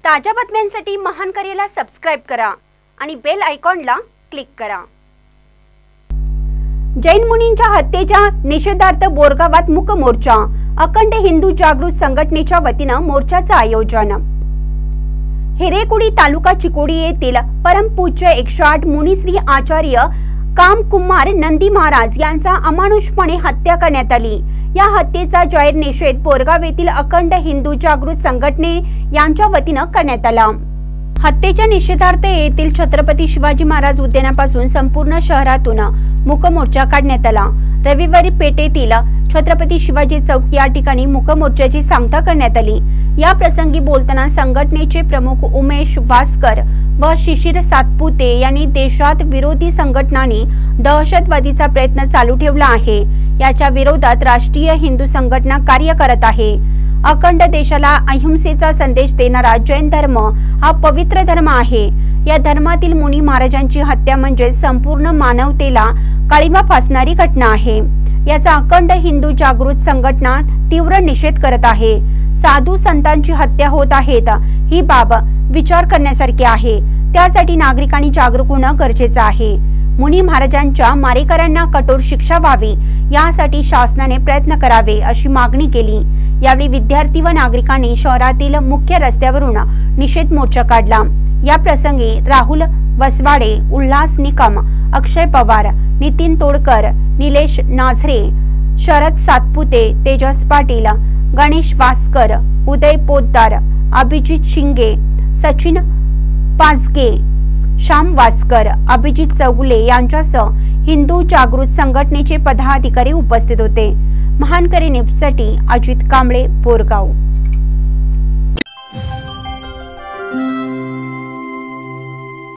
ताज्या बातम्यांसाठी महान करेला सबस्क्राइब करा आणि बेल आयकॉनला क्लिक करा। जैन मुनींच्या हत्येच्या निषेधार्थ बोरगावात मूक मोर्चा। अखंड हिंदू जागृत संघटनेच्या वतीने मोर्चाचे आयोजन। हिरेकुडी तालुका चिकोडी येथील परमपूज्य 108 मुनिश्री आचार्य कामकुमार नंदी महाराज यांचा अमानुषपणे हत्या करण्यात आली। या हत्येचा जाहीर निषेध बोरगाव येथील अखंड हिंदू जागृत संघटने यांच्या वतीने करण्यात आला। हत्येच्या निषेधार्थ येथील छत्रपती शिवाजी महाराज उद्यानापासून संपूर्ण शहरातून मूक मोर्चा काढण्यात आला। रविवारी पेठेतील छत्रपती शिवाजी चौक या ठिकाणी मूक मोर्चाची सांगता करण्यात आली। या प्रसंगी बोलताना संघटनेचे प्रमुख उमेश वासकर व शिशिर सातपुते यांनी देशात विरोधी संघटनांनी दहशतवादीचा प्रयत्न चालू ठेवला आहे, याच्या विरोधात राष्ट्रीय हिंदू संघटना कार्य करत आहे। अखंड देशाला अहिंसेचा संदेश देणारा जैन धर्म हा पवित्र धर्म आहे। या धर्मातील मुनी महाराजांची हत्या म्हणजे संपूर्ण मानवतेला काळिमा फासणारी घटना आहे। याचा अखंड हिंदू जागृत संघटना तीव्र निषेध करत आहे। साधू संतांची हत्या होत आहेत ही बाब विचार करण्यासारखी आहे। त्यासाठी नागरिकांनी जागरूक होणे गरजेचे आहे। मुनी महाराजांच्या मारेकऱ्यांना कठोर शिक्षा व्हावी यासाठी शासनाने प्रयत्न करावे अशी मागणी केली। यावेळी विद्यार्थी व नागरिकांनी शहरातील मुख्य रस्त्यावरून निषेध मोर्चा काढला। या प्रसंगी राहुल वसवाडे, उल्हास निकम, अक्षय पवार, नितीन तोडकर, निलेश नाझरे, शरद सातपुते, तेजस पाटील, गणेश वासकर, उदय पोद्दार, अभिजित शिंगे, सचिन पाजगे, श्याम वासकर, अभिजित चौगुले यांच्यासह हिंदू जागृत संघटनेचे पदाधिकारी उपस्थित होते। महान करे न्यूजसाठी अजित कांबळे, बोरगाव।